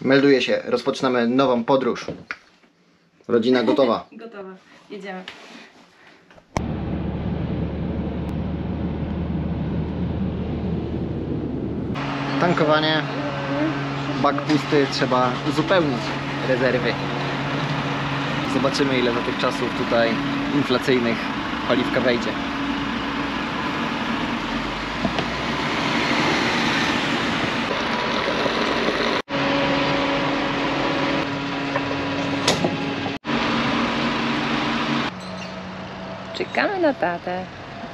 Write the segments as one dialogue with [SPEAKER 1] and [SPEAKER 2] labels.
[SPEAKER 1] Melduję się, rozpoczynamy nową podróż. Rodzina gotowa.
[SPEAKER 2] Gotowa, jedziemy.
[SPEAKER 1] Tankowanie. Bak pusty, trzeba uzupełnić rezerwy. Zobaczymy, ile za tych czasów tutaj inflacyjnych paliwka wejdzie.
[SPEAKER 2] Czekamy na tatę.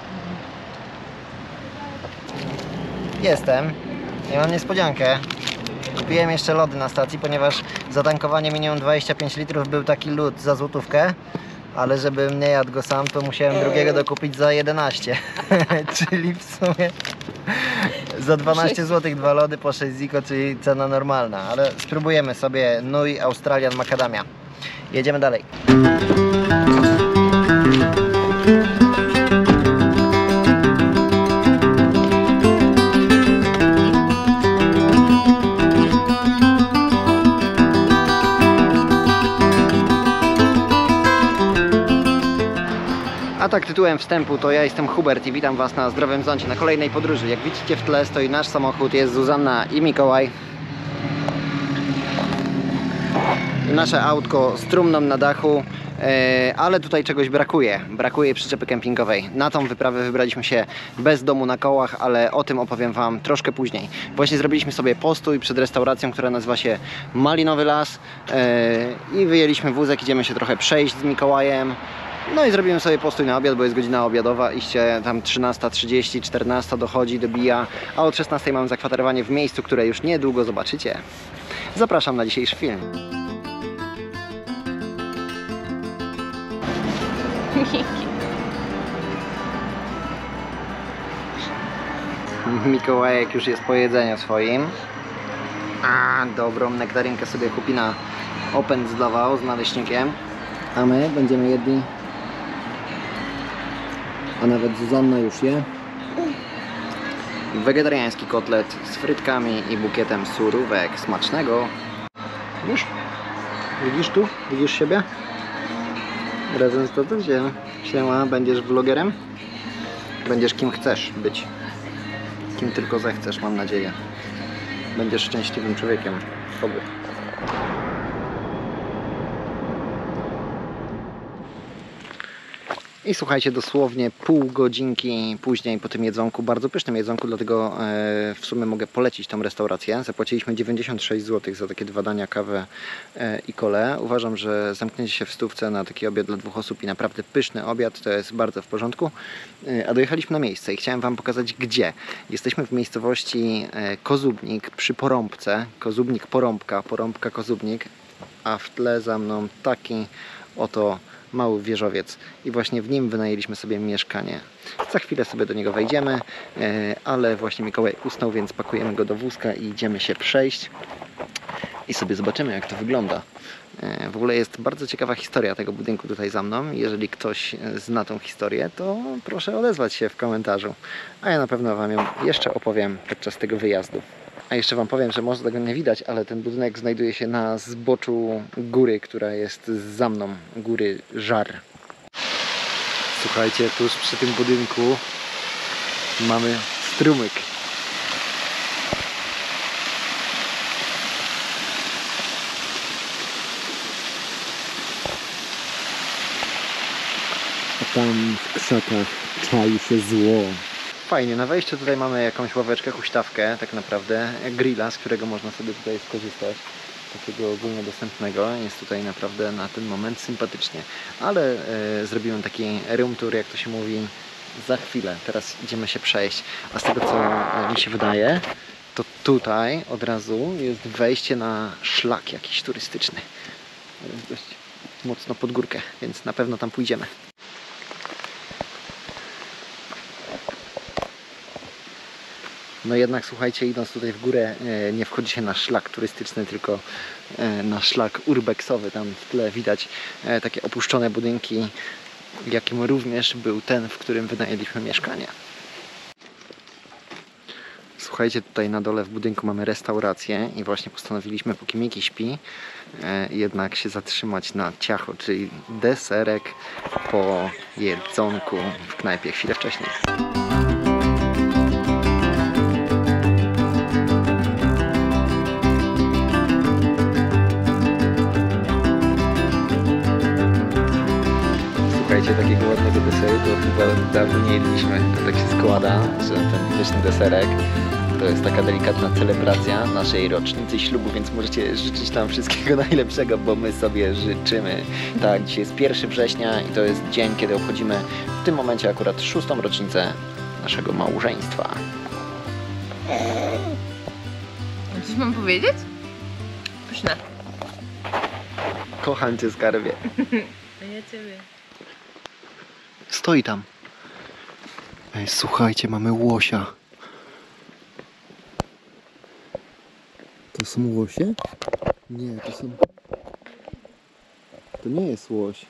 [SPEAKER 1] Jestem. Ja mam niespodziankę. Kupiłem jeszcze lody na stacji, ponieważ za tankowanie minimum 25 litrów był taki lód za złotówkę. Ale żebym nie jadł go sam, to musiałem drugiego dokupić za 11. Czyli w sumie za 12 zł 2 lody po 6 ziko, czyli cena normalna. Ale spróbujemy sobie Nui Australian Macadamia. Jedziemy dalej. A tak tytułem wstępu, to ja jestem Hubert i witam Was na Zdrowym Zoncie, na kolejnej podróży. Jak widzicie w tle stoi nasz samochód, jest Zuzanna i Mikołaj. Nasze autko z trumną na dachu, ale tutaj czegoś brakuje. Brakuje przyczepy kempingowej. Na tą wyprawę wybraliśmy się bez domu na kołach, ale o tym opowiem Wam troszkę później. Właśnie zrobiliśmy sobie postój przed restauracją, która nazywa się Malinowy Las i wyjęliśmy wózek, idziemy się trochę przejść z Mikołajem. No i zrobimy sobie postój na obiad, bo jest godzina obiadowa, iście tam 13:30, 14 dochodzi, dobija, a od 16 mamy zakwaterowanie w miejscu, które już niedługo zobaczycie. Zapraszam na dzisiejszy film. Mikołajek już jest po jedzeniu swoim. Dobrą nektarynkę sobie kupi na Open zdawał z naleśnikiem. A my będziemy jedli. A nawet Zuzanna już je. Wegetariański kotlet z frytkami i bukietem surówek. Smacznego. Już? Widzisz tu? Widzisz siebie? Razem z tatą? Siema, będziesz vlogerem? Będziesz kim chcesz być. Kim tylko zechcesz, mam nadzieję. Będziesz szczęśliwym człowiekiem. Oby. I słuchajcie, dosłownie pół godzinki później po tym jedzonku, bardzo pysznym jedzonku, dlatego w sumie mogę polecić tą restaurację. Zapłaciliśmy 96 zł za takie 2 dania, kawę i kolę. Uważam, że zamknięcie się w stówce na taki obiad dla 2 osób i naprawdę pyszny obiad to jest bardzo w porządku. A dojechaliśmy na miejsce i chciałem Wam pokazać gdzie. Jesteśmy w miejscowości Kozubnik przy Porąbce. Kozubnik, Porąbka, Porąbka, Kozubnik. A w tle za mną taki oto mały wieżowiec i właśnie w nim wynajęliśmy sobie mieszkanie. Za chwilę sobie do niego wejdziemy, ale właśnie Mikołaj usnął, więc pakujemy go do wózka i idziemy się przejść i sobie zobaczymy, jak to wygląda. W ogóle jest bardzo ciekawa historia tego budynku tutaj za mną. Jeżeli ktoś zna tą historię, to proszę odezwać się w komentarzu, a ja na pewno Wam ją jeszcze opowiem podczas tego wyjazdu. A jeszcze Wam powiem, że może tego nie widać, ale ten budynek znajduje się na zboczu góry, która jest za mną, góry Żar. Słuchajcie, tuż przy tym budynku mamy strumyk. A tam w krzakach czai się zło. Fajnie, na wejściu tutaj mamy jakąś ławeczkę, huśtawkę, tak naprawdę, grilla, z którego można sobie tutaj skorzystać, takiego ogólnodostępnego. Jest tutaj naprawdę na ten moment sympatycznie, ale zrobimy taki room tour, jak to się mówi, za chwilę. Teraz idziemy się przejść, a z tego co mi się wydaje, to tutaj od razu jest wejście na szlak jakiś turystyczny. Jest dość mocno pod górkę, więc na pewno tam pójdziemy. No jednak słuchajcie, idąc tutaj w górę nie wchodzi się na szlak turystyczny, tylko na szlak urbexowy. Tam w tle widać takie opuszczone budynki, jakim również był ten, w którym wynajęliśmy mieszkanie. Słuchajcie, tutaj na dole w budynku mamy restaurację i właśnie postanowiliśmy, póki Miki śpi, jednak się zatrzymać na ciacho, czyli deserek po jedzonku w knajpie chwilę wcześniej. Słuchajcie, takiego ładnego deseru to chyba dawno nie jedliśmy. To tak się składa, że ten pyszny deserek to jest taka delikatna celebracja naszej rocznicy ślubu, więc możecie życzyć nam wszystkiego najlepszego, bo my sobie życzymy. Tak, dzisiaj jest 1 września i to jest dzień, kiedy obchodzimy w tym momencie akurat 6. rocznicę naszego małżeństwa.
[SPEAKER 2] Coś mam powiedzieć? Pyszne.
[SPEAKER 1] Kocham cię, skarbie.
[SPEAKER 2] A ja ciebie.
[SPEAKER 1] Stoi tam. Ej, słuchajcie, mamy łosia. To są łosie? Nie, to są... To nie jest łoś.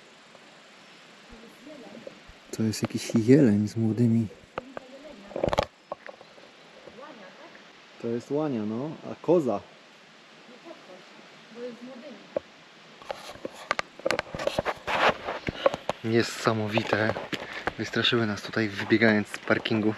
[SPEAKER 1] To jest jakiś jeleń z młodymi. To jest łania, no. A koza. Niesamowite. Wystraszyły nas tutaj wybiegając z parkingu.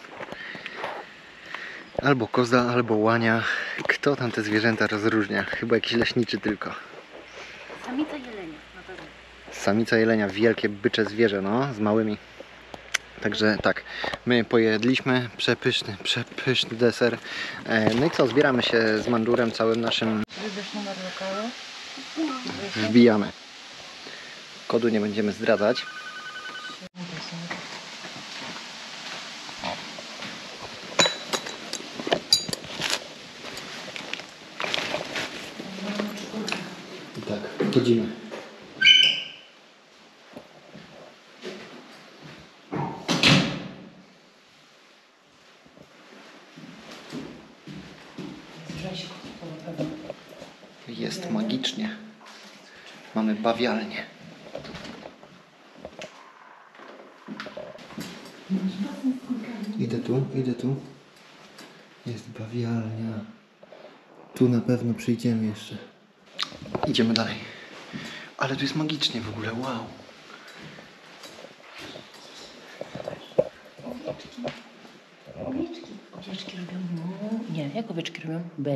[SPEAKER 1] Albo koza, albo łania. Kto tam te zwierzęta rozróżnia? Chyba jakiś leśniczy tylko.
[SPEAKER 2] Samica jelenia, na pewno.
[SPEAKER 1] Samica jelenia, wielkie bycze zwierzę, no, z małymi. Także tak, my pojedliśmy, przepyszny deser. No i co, zbieramy się z Mandurem, całym naszym.
[SPEAKER 2] Wydasz numer lokalu?
[SPEAKER 1] Wbijamy. Kodu nie będziemy zdradzać. I tak, wchodzimy. Jest magicznie. Mamy bawialnię. Idę tu. Jest bawialnia. Tu na pewno przyjdziemy jeszcze. Idziemy dalej. Ale tu jest magicznie w ogóle, wow.
[SPEAKER 2] Owieczki robią mu. Nie, jak owieczki robią? Be.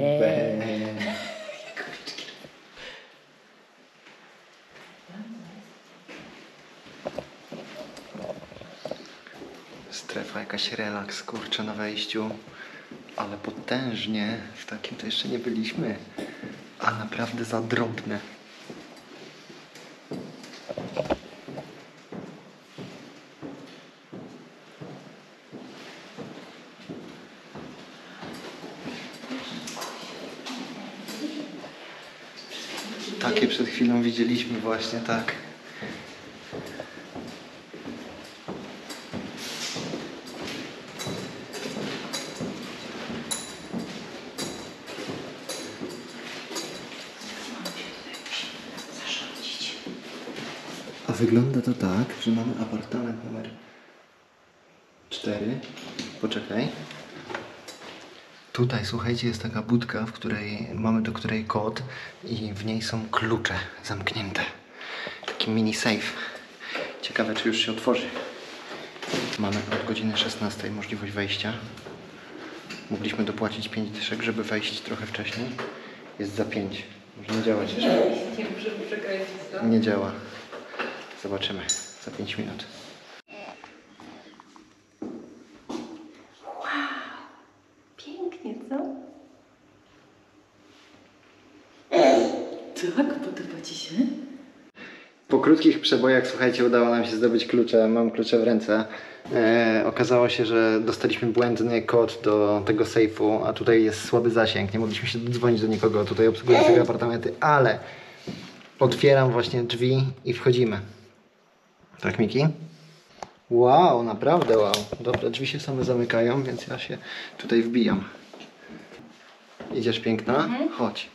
[SPEAKER 1] Strefa, jakaś relaks, kurczę, na wejściu. Ale potężnie. W takim to jeszcze nie byliśmy. A naprawdę za drobne. Takie przed chwilą widzieliśmy właśnie, tak. A wygląda to tak, że mamy apartament numer 4. Poczekaj. Tutaj, słuchajcie, jest taka budka, w której mamy do której kod i w niej są klucze zamknięte. Taki mini safe. Ciekawe, czy już się otworzy. Mamy od godziny 16 możliwość wejścia. Mogliśmy dopłacić 5 dyszek, żeby wejść trochę wcześniej. Jest za 5. Może nie działać jeszcze. Nie działa. Zobaczymy za 5 minut.
[SPEAKER 2] Pięknie, co? Tak, podoba ci się?
[SPEAKER 1] Po krótkich przebojach, słuchajcie, udało nam się zdobyć klucze. Mam klucze w ręce. Okazało się, że dostaliśmy błędny kod do tego sejfu, a tutaj jest słaby zasięg. Nie mogliśmy się dodzwonić do nikogo tutaj obsługującego apartamenty, ale otwieram właśnie drzwi i wchodzimy. Tak, Miki? Wow, naprawdę wow. Dobra, drzwi się same zamykają, więc ja się tutaj wbijam. Idziesz, piękna? Chodź.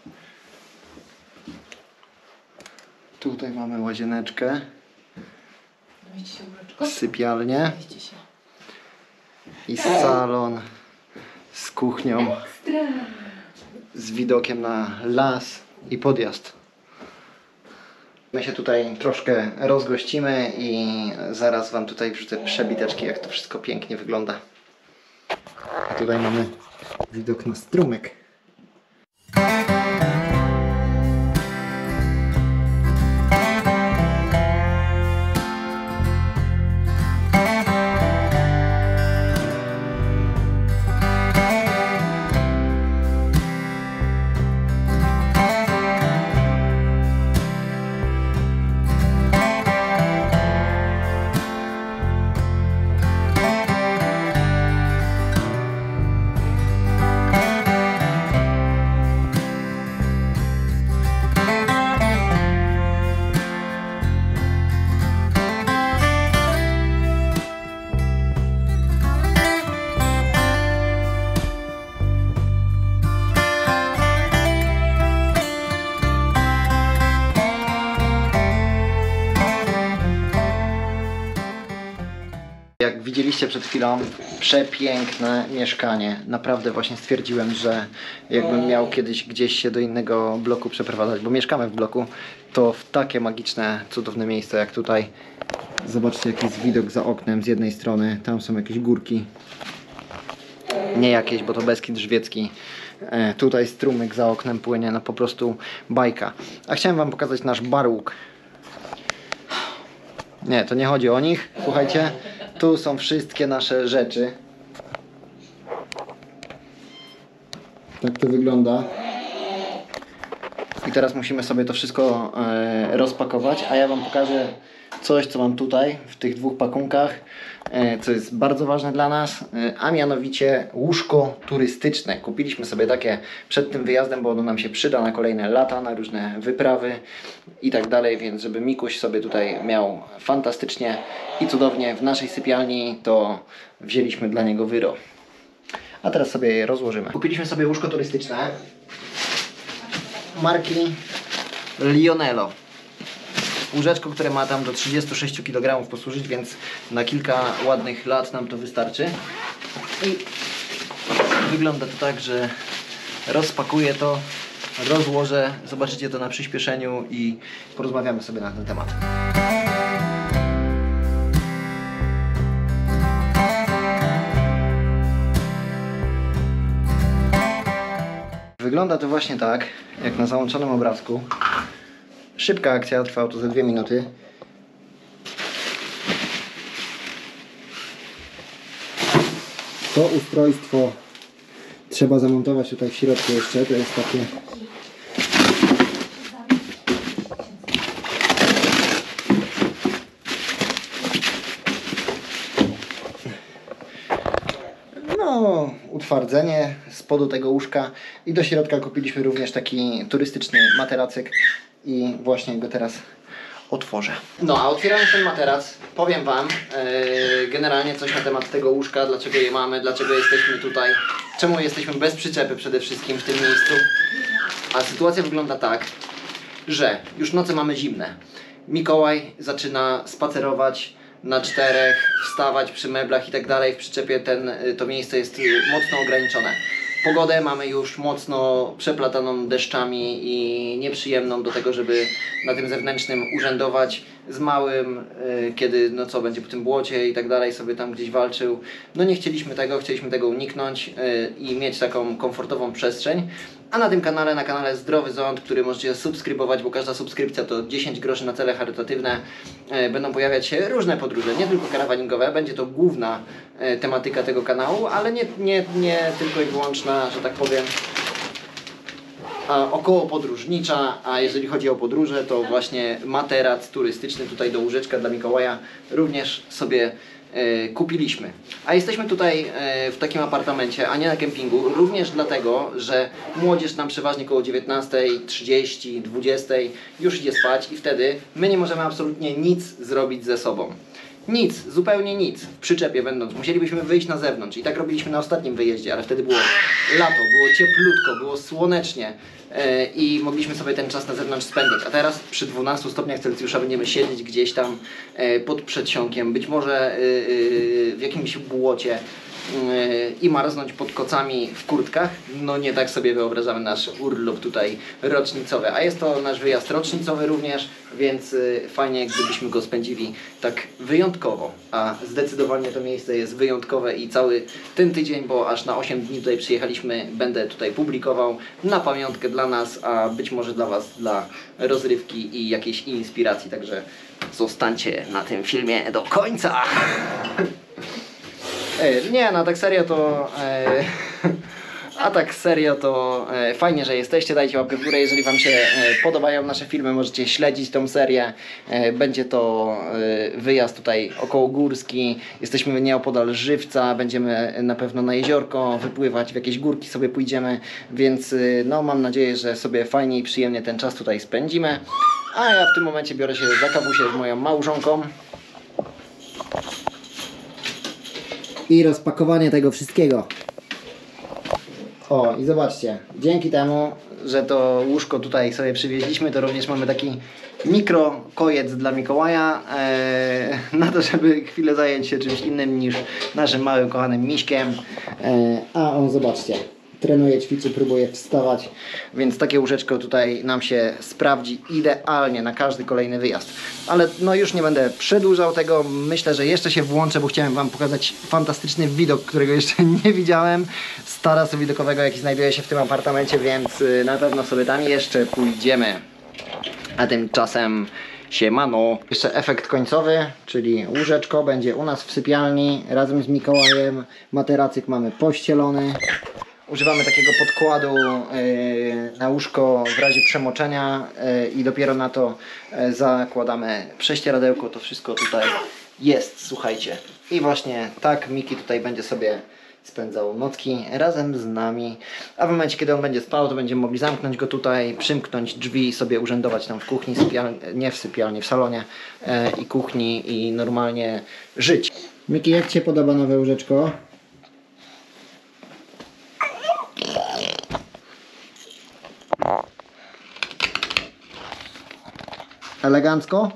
[SPEAKER 1] Tutaj mamy łazieneczkę,
[SPEAKER 2] Weźcie się łóżeczko.
[SPEAKER 1] sypialnię
[SPEAKER 2] Weźcie się.
[SPEAKER 1] i salon z kuchnią,
[SPEAKER 2] Ekstra.
[SPEAKER 1] z widokiem na las i podjazd. My się tutaj troszkę rozgościmy i zaraz Wam tutaj wrzucę przebiteczki, jak to wszystko pięknie wygląda. Tutaj mamy widok na strumyk. Jak widzieliście przed chwilą, przepiękne mieszkanie. Naprawdę właśnie stwierdziłem, że jakbym miał kiedyś gdzieś się do innego bloku przeprowadzać, bo mieszkamy w bloku, to w takie magiczne, cudowne miejsce jak tutaj. Zobaczcie, jaki jest widok za oknem z jednej strony. Tam są jakieś górki. Nie jakieś, bo to Beskid Żywiecki. Tutaj strumyk za oknem płynie, no po prostu bajka. A chciałem Wam pokazać nasz barłuk. Nie, to nie chodzi o nich. Słuchajcie, tu są wszystkie nasze rzeczy. Tak to wygląda. I teraz musimy sobie to wszystko rozpakować, a ja Wam pokażę coś, co mam tutaj w tych dwóch pakunkach, co jest bardzo ważne dla nas, a mianowicie łóżko turystyczne. Kupiliśmy sobie takie przed tym wyjazdem, bo ono nam się przyda na kolejne lata, na różne wyprawy i tak dalej, więc żeby Mikuś sobie tutaj miał fantastycznie i cudownie w naszej sypialni, to wzięliśmy dla niego wyro. A teraz sobie je rozłożymy. Kupiliśmy sobie łóżko turystyczne marki Lionello. Łóżeczko, które ma tam do 36 kg posłużyć, więc na kilka ładnych lat nam to wystarczy. I wygląda to tak, że rozpakuję to, rozłożę, zobaczycie to na przyspieszeniu i porozmawiamy sobie na ten temat. Wygląda to właśnie tak, jak na załączonym obrazku. Szybka akcja, trwało to ze 2 minuty. To ustrojstwo trzeba zamontować tutaj w środku jeszcze, to jest takie... No, utwardzenie spodu tego łóżka i do środka kupiliśmy również taki turystyczny materacyk i właśnie go teraz otworzę. No, a otwierając ten materac, powiem Wam generalnie coś na temat tego łóżka, dlaczego je mamy, dlaczego jesteśmy tutaj, czemu jesteśmy bez przyczepy przede wszystkim w tym miejscu. A sytuacja wygląda tak, że już noce mamy zimne. Mikołaj zaczyna spacerować na 4, wstawać przy meblach i tak dalej. W przyczepie to miejsce jest mocno ograniczone. Pogodę mamy już mocno przeplataną deszczami i nieprzyjemną do tego, żeby na tym zewnętrznym urzędować z małym, kiedy no co, będzie po tym błocie i tak dalej, sobie tam gdzieś walczył. No nie chcieliśmy tego uniknąć i mieć taką komfortową przestrzeń. A na tym kanale, na kanale Zdrowy Ząd, który możecie subskrybować, bo każda subskrypcja to 10 groszy na cele charytatywne, będą pojawiać się różne podróże, nie tylko karawaningowe, będzie to główna tematyka tego kanału, ale nie tylko i wyłączna, że tak powiem, około podróżnicza, a jeżeli chodzi o podróże, to właśnie materac turystyczny tutaj do łóżeczka dla Mikołaja również sobie kupiliśmy. A jesteśmy tutaj w takim apartamencie, a nie na kempingu, również dlatego, że młodzież nam przeważnie koło 19:30, 20:00 już idzie spać i wtedy my nie możemy absolutnie nic zrobić ze sobą. Nic, zupełnie nic. W przyczepie będąc, musielibyśmy wyjść na zewnątrz i tak robiliśmy na ostatnim wyjeździe, ale wtedy było lato, było cieplutko, było słonecznie i mogliśmy sobie ten czas na zewnątrz spędzać. A teraz przy 12 stopniach Celsjusza będziemy siedzieć gdzieś tam pod przedsionkiem, być może w jakimś błocie i marznąć pod kocami w kurtkach. No nie tak sobie wyobrażamy nasz urlop tutaj rocznicowy, a jest to nasz wyjazd rocznicowy również, więc fajnie gdybyśmy go spędzili tak wyjątkowo, a zdecydowanie to miejsce jest wyjątkowe i cały ten tydzień, bo aż na 8 dni tutaj przyjechaliśmy, będę tutaj publikował na pamiątkę dla nas, a być może dla Was, dla rozrywki i jakiejś inspiracji, także zostańcie na tym filmie do końca. Nie, no tak serio to... A tak serio to fajnie, że jesteście, dajcie łapkę w górę, jeżeli Wam się podobają nasze filmy, możecie śledzić tą serię. Będzie to wyjazd tutaj okołogórski, jesteśmy nieopodal Żywca, będziemy na pewno na jeziorko wypływać, w jakieś górki sobie pójdziemy, więc no mam nadzieję, że sobie fajnie i przyjemnie ten czas tutaj spędzimy. A ja w tym momencie biorę się za kawusię z moją małżonką. I rozpakowanie tego wszystkiego. O, i zobaczcie, dzięki temu, że to łóżko tutaj sobie przywieźliśmy, to również mamy taki mikro kojec dla Mikołaja na to, żeby chwilę zająć się czymś innym niż naszym małym, kochanym miśkiem. A on, zobaczcie, trenuje, ćwiczy, próbuje wstawać, więc takie łóżeczko tutaj nam się sprawdzi idealnie na każdy kolejny wyjazd. Ale no już nie będę przedłużał tego, myślę, że jeszcze się włączę, bo chciałem Wam pokazać fantastyczny widok, którego jeszcze nie widziałem, z tarasu widokowego, jaki znajduje się w tym apartamencie, więc na pewno sobie tam jeszcze pójdziemy. A tymczasem siemano. Jeszcze efekt końcowy, czyli łóżeczko będzie u nas w sypialni razem z Mikołajem, materacyk mamy pościelony. Używamy takiego podkładu na łóżko w razie przemoczenia i dopiero na to zakładamy prześcieradełko. To wszystko tutaj jest, słuchajcie. I właśnie tak Miki tutaj będzie sobie spędzał nocki razem z nami. A w momencie, kiedy on będzie spał, to będziemy mogli zamknąć go tutaj, przymknąć drzwi i sobie urzędować tam w kuchni, nie w sypialni, w salonie i kuchni i normalnie żyć. Miki, jak Ci się podoba nowe łóżeczko? Elegancko?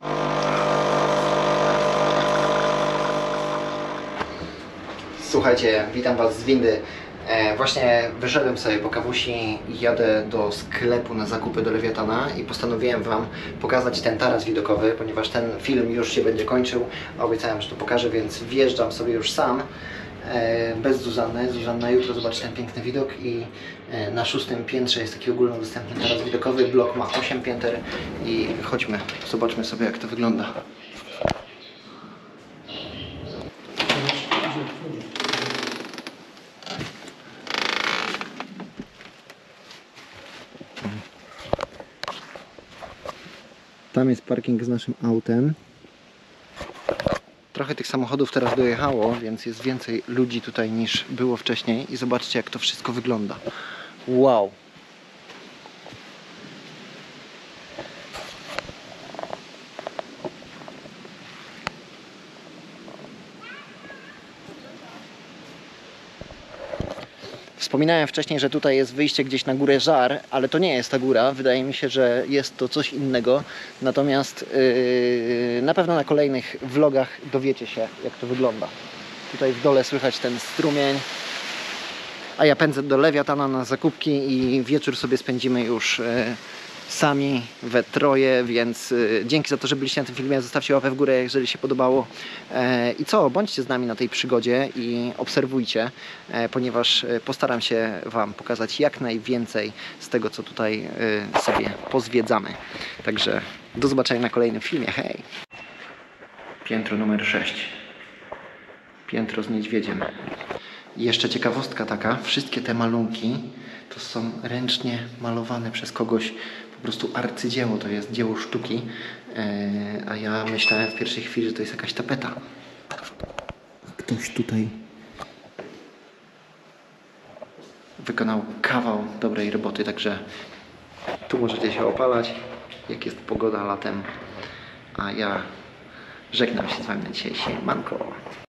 [SPEAKER 1] Słuchajcie, witam Was z windy. Właśnie wyszedłem sobie po kawusi i jadę do sklepu na zakupy do Lewiatana i postanowiłem Wam pokazać ten taras widokowy, ponieważ ten film już się będzie kończył, a obiecałem, że to pokażę, więc wjeżdżam sobie już sam. Bez Zuzanny. Zuzanna jutro zobaczy ten piękny widok i na 6. piętrze jest taki ogólnodostępny taras widokowy. Blok ma 8 pięter i chodźmy, zobaczmy sobie, jak to wygląda. Tam jest parking z naszym autem. Trochę tych samochodów teraz dojechało, więc jest więcej ludzi tutaj niż było wcześniej. I zobaczcie, jak to wszystko wygląda. Wow! Wspominałem wcześniej, że tutaj jest wyjście gdzieś na górę Żar, ale to nie jest ta góra. Wydaje mi się, że jest to coś innego. Natomiast na pewno na kolejnych vlogach dowiecie się, jak to wygląda. Tutaj w dole słychać ten strumień. A ja pędzę do Lewiatana na zakupki i wieczór sobie spędzimy już sami we troje, więc dzięki za to, że byliście na tym filmie. Zostawcie łapę w górę, jeżeli się podobało. I co? Bądźcie z nami na tej przygodzie i obserwujcie, ponieważ postaram się Wam pokazać jak najwięcej z tego, co tutaj sobie pozwiedzamy. Także do zobaczenia na kolejnym filmie. Hej! Piętro numer 6. Piętro z niedźwiedziem. I jeszcze ciekawostka taka, wszystkie te malunki to są ręcznie malowane przez kogoś, po prostu arcydzieło, to jest dzieło sztuki, a ja myślałem w pierwszej chwili, że to jest jakaś tapeta. Ktoś tutaj wykonał kawał dobrej roboty, także tu możecie się opalać, jak jest pogoda latem, a ja żegnam się z Wami na dzisiaj. Siemanko.